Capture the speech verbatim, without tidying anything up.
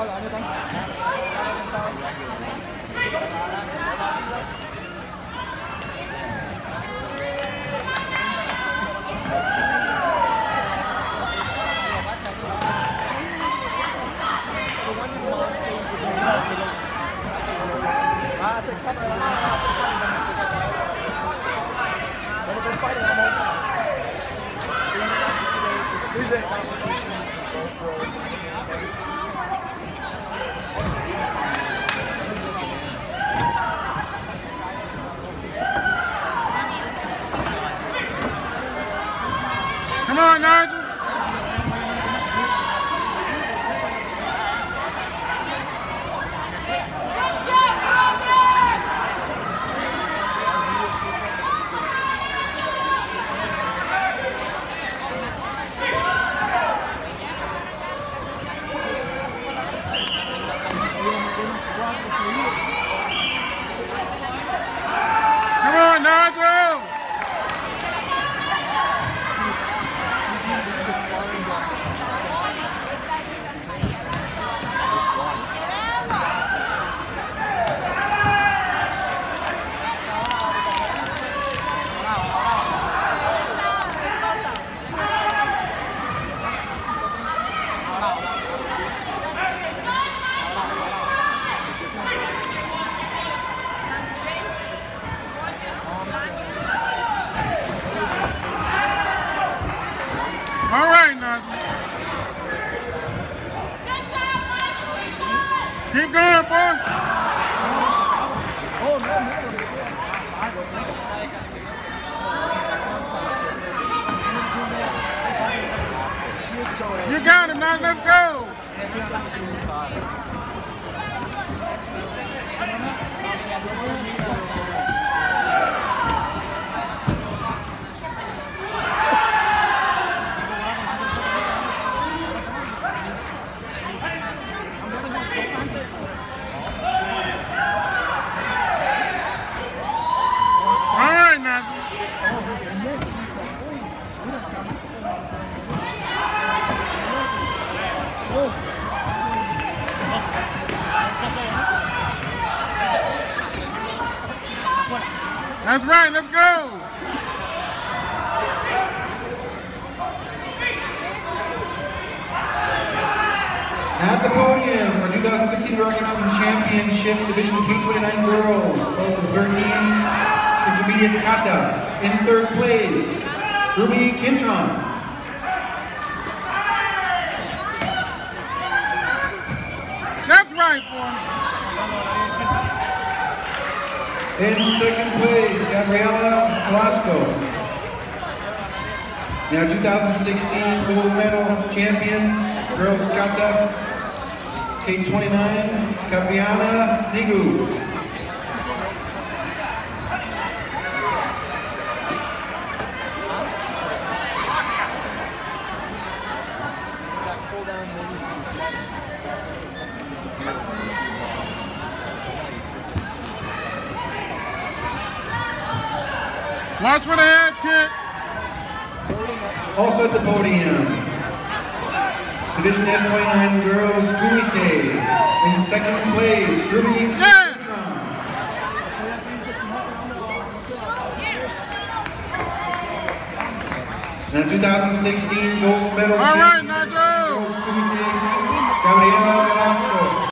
Come on, Nigel. Come on, Nigel. All right, Nigel. Keep going, boy. You got it, Nigel. Let's go. All right, Nigel. That's right, let's go. At the podium for two thousand sixteen Rocky Mountain Championship Division K twenty-nine Girls, both the thirteen Intermediate Kata. In third place, Ruby Kintron. That's right, boy. In second place, Gabriela Velasco. Now two thousand sixteen gold medal champion, Girls Kata, K twenty-nine, Capriana Nigu. Watch for the head kick. Also at the podium, Division S twenty-nine Girls Kumite. In second place, Ruby Yeah. Kintron. Now two thousand sixteen gold medal All right.